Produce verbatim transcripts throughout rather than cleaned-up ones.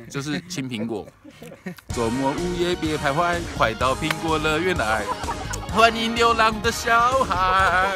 就是青苹果。周末午夜别徘徊，快到苹果乐园来，欢迎流浪的小孩。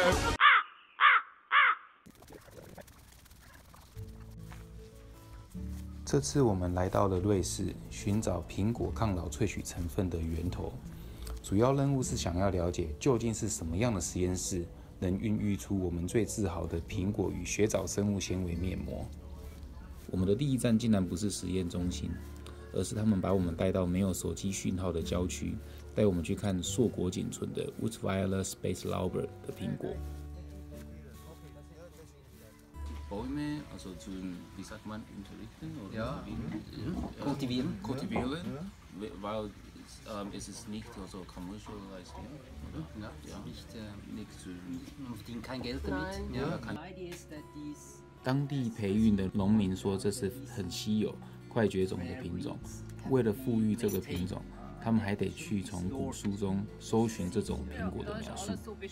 这次我们来到了瑞士，寻找苹果抗老萃取成分的源头。主要任务是想要了解究竟是什么样的实验室能孕育出我们最自豪的苹果与雪藻生物纤维面膜。我们的第一站竟然不是实验中心，而是他们把我们带到没有手机讯号的郊区，带我们去看硕果仅存的 Wurzweiler Spätlauber 的苹果。Bäume, also zum, wie sagt man, unterrichten oder ja. Mhm. kultivieren. Kultivieren, ja. Weil ähm, es ist nicht so commercialized, oder? Ja, ja. Nicht, äh, nicht so, man verdient kein Geld damit. Nein. Ja. Ja. 当地培育的农民说这是很稀有、快绝种的品种，为了富裕这个品种。他们还得去从古书中搜寻这种苹果的描述。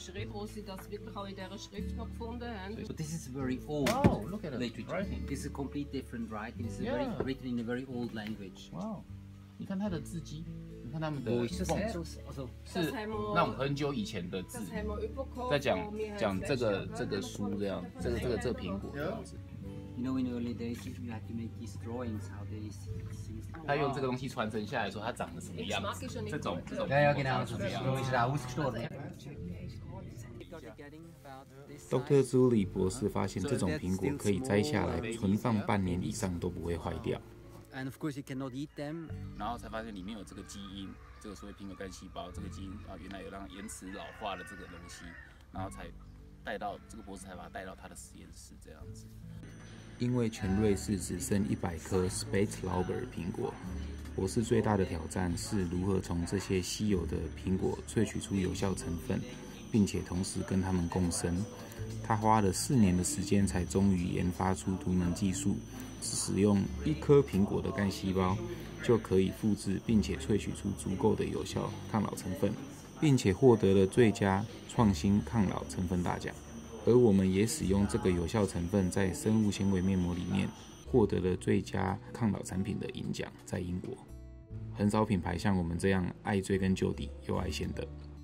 So this is very old wow, look at it. literature. Writing. This is a complete different writing. This is Yeah. very, written in a very old language. Wow， 你看它的字迹，你看他们的 Wo ist das 凤 her? Also, 是那种很久以前的字，在讲讲这个这个书这样，这个这个这个苹果这样子。 you know, in early days you had to make these drawings how these things. 他用这个东西传承下来，说它长得什么样子，这种这种 Ja, ja, 苹果 genau. 长什么样 So 子。 ist er ausgestorben. Doctor Zuli 博士发现，这种苹果可以摘下来存放半年以上都不会坏掉。 And of course you cannot eat them. 然后才发现里面有这个基因，这个所谓苹果干细胞，这个基因啊，原来有让延迟老化的这个东西，然后才带到这个博士才把它带到他的实验室这样子。因为全瑞士只剩一百颗 Spätlauber 苹果，博士最大的挑战是如何从这些稀有的苹果萃取出有效成分，并且同时跟它们共生。他花了四年的时间，才终于研发出独门技术，使用一颗苹果的干细胞就可以复制并且萃取出足够的有效抗老成分，并且获得了最佳创新抗老成分大奖。而我们也使用这个有效成分在生物纤维面膜里面，获得了最佳抗老产品的银奖，在英国。很少品牌像我们这样爱追根究底又爱现的。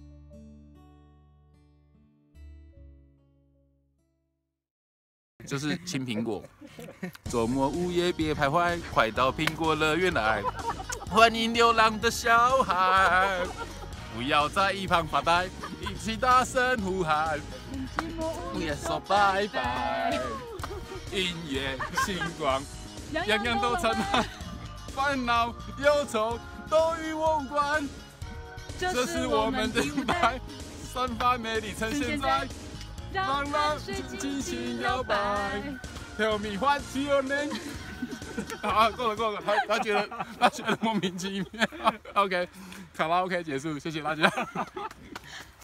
就是青苹果，周末午夜别徘徊，快到苹果乐园来，欢迎流浪的小孩，不要在一旁发呆，一起大声呼喊，不要说拜拜。音乐星光，样样都灿烂，烦恼忧愁都与我无关，这是我们的舞台，散发魅力呈现在。让浪尽情摇摆 ，Tell me what's your name？ 好，够了够了，他他觉得他觉得莫名其妙。OK， 卡拉 OK 结束，谢谢大家。